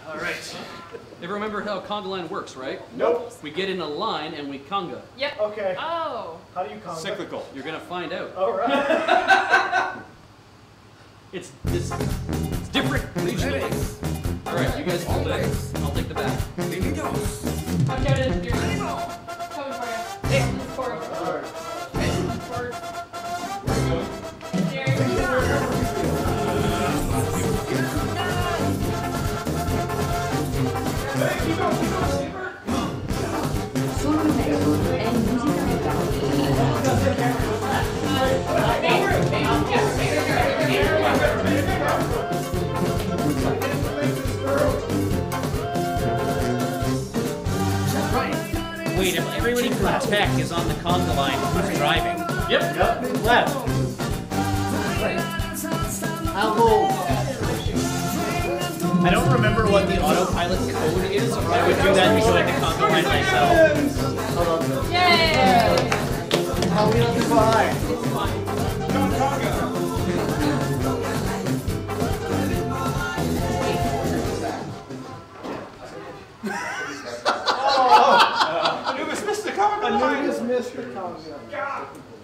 All right. Ever remember how Conga line works, right? Nope. We get in a line and we Conga. Yep. Okay. Oh. How do you Conga? Cyclical. You're gonna find out. All right. It's different regionally. All right, you guys hold it. I'll take the back. Watch out, you're coming for you. Hey. Forward. Forward. Wait, if everybody from tech is on the Conga line, who's driving? Yep. Left. I'll hold. I don't remember what the autopilot code is. I would do that to join the Conga line myself. Hold on. Yay! How we on the fly? Anubis missed the Conga line! Anubis missed the Conga.